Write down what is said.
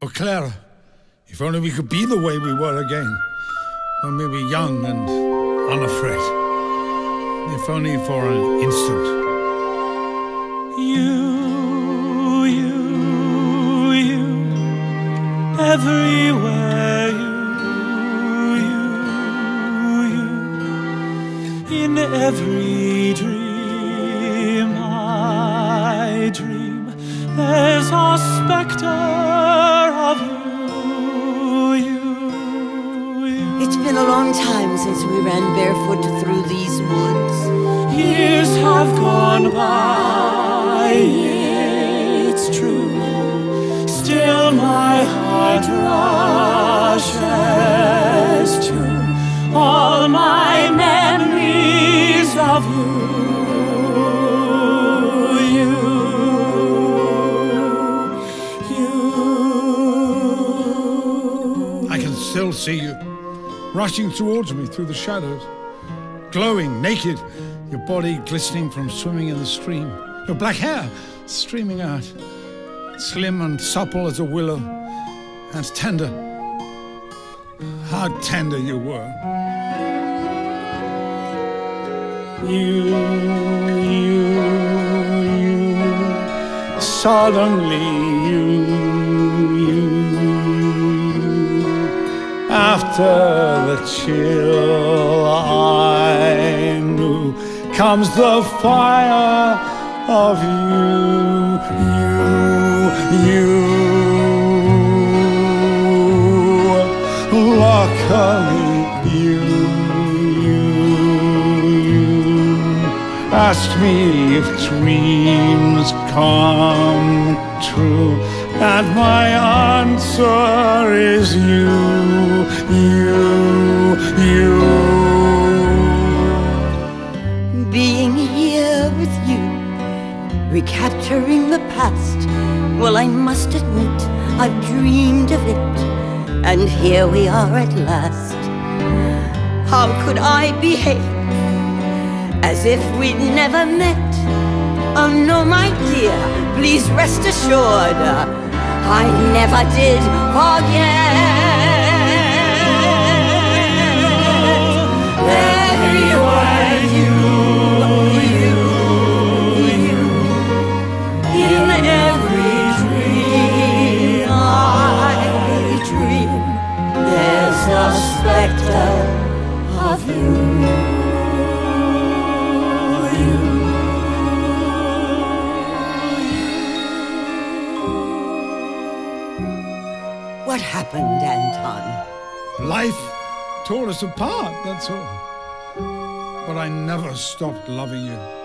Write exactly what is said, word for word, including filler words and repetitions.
Oh, Clara, if only we could be the way we were again, when we were young and unafraid. If only for an instant. You, you, you, everywhere you, you, you, in every dream I dream, there's a spectre of you, you, you. It's been a long time since we ran barefoot through these woods. Years have gone by, it's true. Still my heart rushes to all my memories of you, you, you. I can still see you, rushing towards me through the shadows, glowing, naked, your body glistening from swimming in the stream, your black hair streaming out, slim and supple as a willow, and tender. How tender you were. You, you, you, suddenly you, you, you, after the chill I knew, comes the fire of you, you, you, luckily you, you, you, ask me if dreams come true, and my answer is you, you, you. Being here with you, recapturing the past, well, I must admit I've dreamed of it, and here we are at last. How could I behave as if we'd never met? Oh no, my dear, please rest assured, I never did forget. Everywhere you, you, you, in every dream I dream, there's a spectre of you, you. What happened, Anton? Life tore us apart, that's all. But I never stopped loving you.